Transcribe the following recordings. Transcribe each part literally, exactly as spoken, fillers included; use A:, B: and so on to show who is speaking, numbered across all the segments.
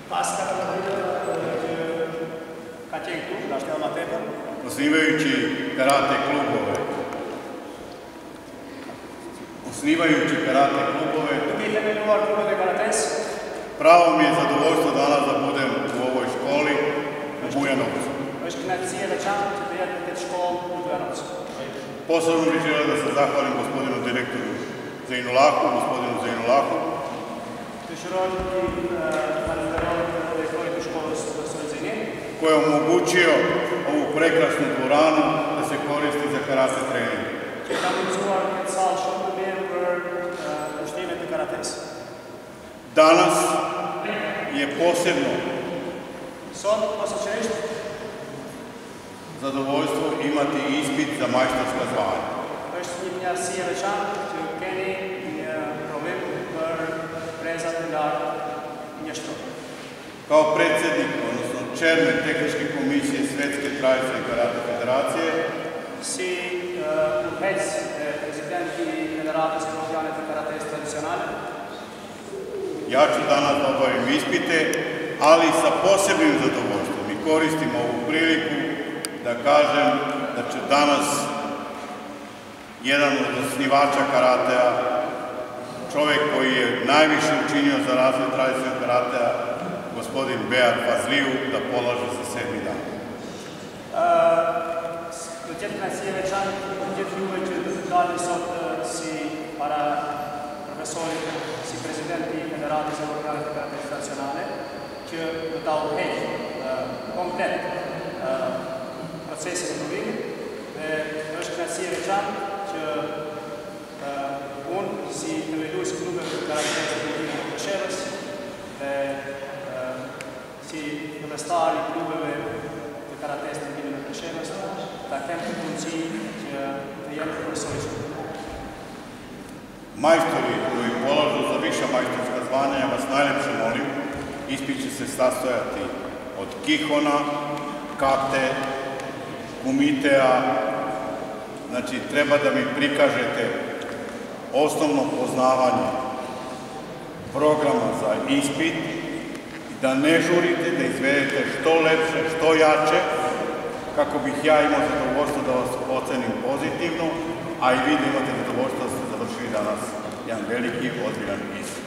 A: Osnivajući karate klubove, osnivajući karate klubove, pravo mi je zadovoljstvo danas da budem u ovoj školi u Bujanovcu. Posebno bih želeo da se zahvalim gospodinu direktoru Zainulahu, gospodinu Zainulahu, koji je omogućio ovu prekrasnu dvoranu da se koristi za karate trening. Danas je posebno zadovoljstvo imati ispit za majstorska zvanja. Kao predsjednik, odnosno čelnik tehničke komisije Svetske tradicionalne karate federacije,
B: si urmez prezidenti Federacije Evropske karate tradicionale.
A: Ja ću danas da obavim ispite, ali sa posebnim zadovoljstvom i koristim ovu priliku da kažem da će danas jedan od osnivača karatea, čovjek koji je najviše učinio za razvoj tradicionalnog karatea, gospodin Bear Fazliju, da polaže za sedmi dan.
B: Dođetna si je večan, dođetni uveđu dali sot si para profesori, si prezidenti Federacije za Evropske karate tradicionale, që do ta udhëheq komplet procesin e provimit dhe është kënaqësi e veçantë që unë si themelues i klubeve të karates të Prishevës dhe si ndërmestar i klubeve të karates të Prishevës ta kem të mundësi që të jem profesor i shkollës.
A: Majstori koji polažu za viša majstorska zvanja, ja vas najlepše molim, ispit će se sastojati od kihona, kate, kumitea, znači treba da mi prikažete osnovno poznavanje programa za ispit i da ne žurite, da izvedete što lepše, što jače, kako bih ja imao zadovoljstvo da vas ocenim pozitivno, a i vi da imate zadovoljstvo da ste završili danas jedan veliki, ozbiljan ispit.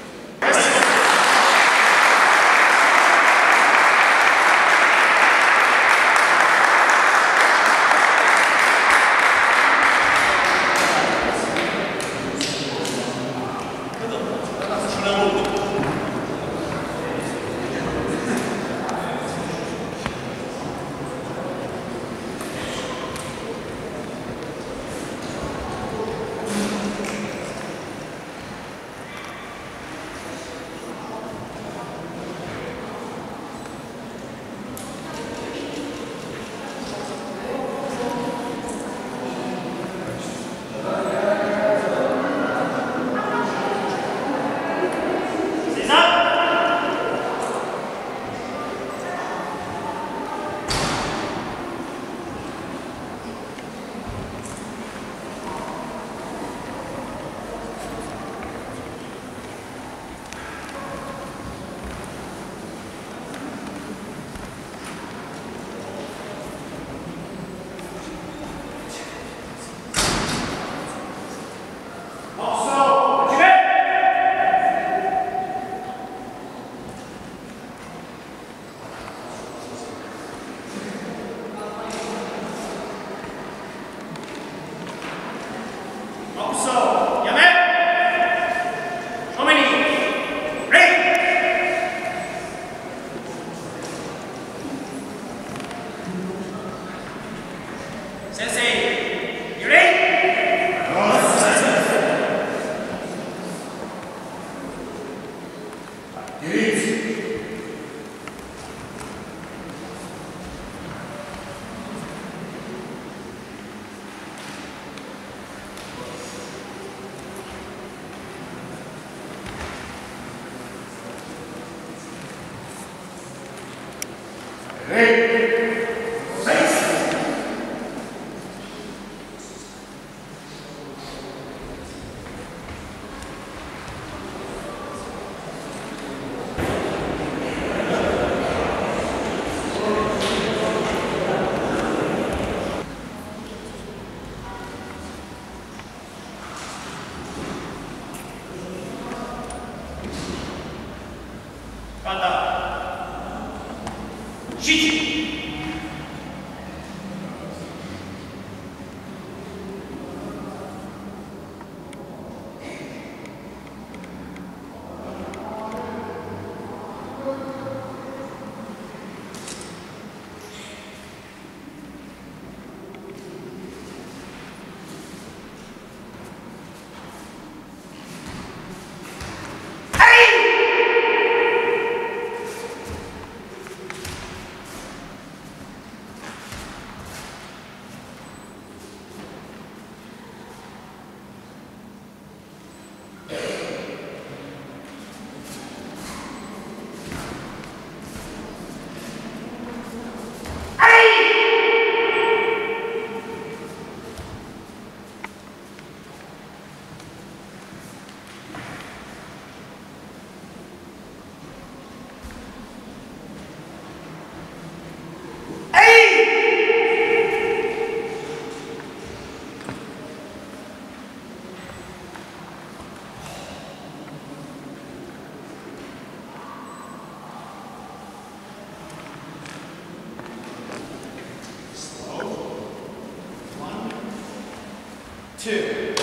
B: Two.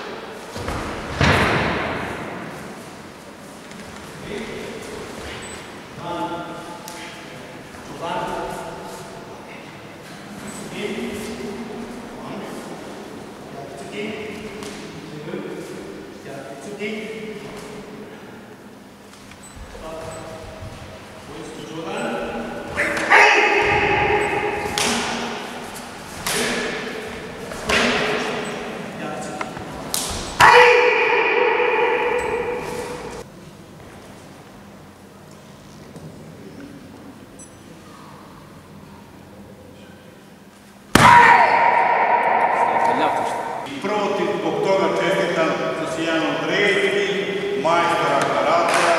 A: Prvo ti zbog toga čestitam što si jedan od retkih majstora karatea.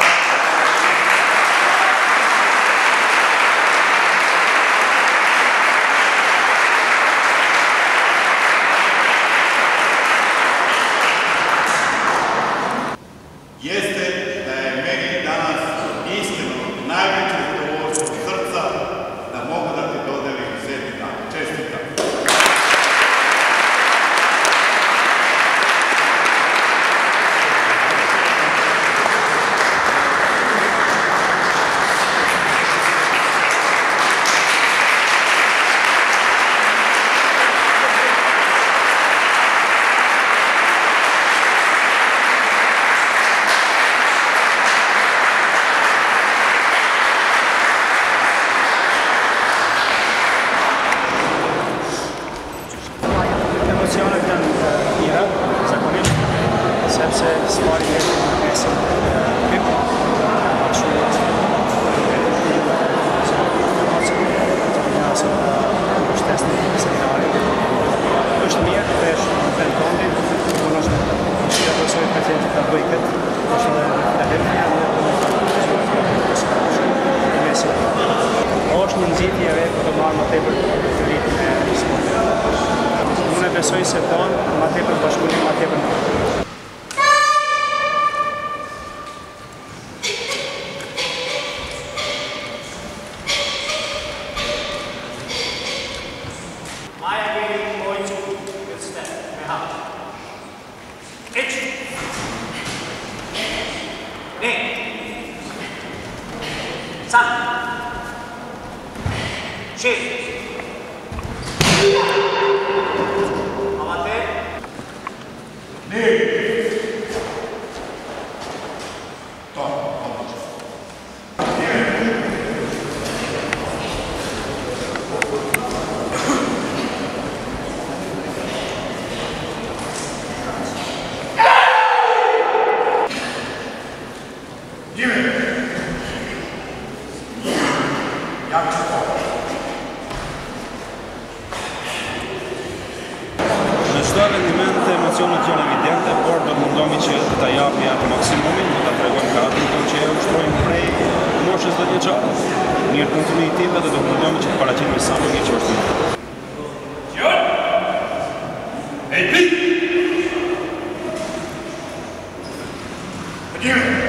A: Jeste da je meni danas iskreno najveće zadovoljstvo srca da mogu da ti dodelim sedmi dan. Čestitam.
B: Stvari ne sam pipo, znači ja sam šťastný seminari. To, što mi je veš ten kondi, ono što ja to svoj pacijenti ta dvojket, došla je na Delfija, to se kaže, mislim. Ošnji zid je rekao da moramo tebe vidjeti ne smo. Une besoj se ton, ma tebe baš kuni, ma tebe
C: Çdo element emocionet janë evidente, por do të mundohemi që të ta japi atë maksimumin, do ta tregojmë karatën tonë që e ushtrojmë prej moshës dhe vjeçare. Mirë kontinuitet dhe do të mundohemi që të paraqitemi sa më mirë që është. Jo! Hey, please! Again!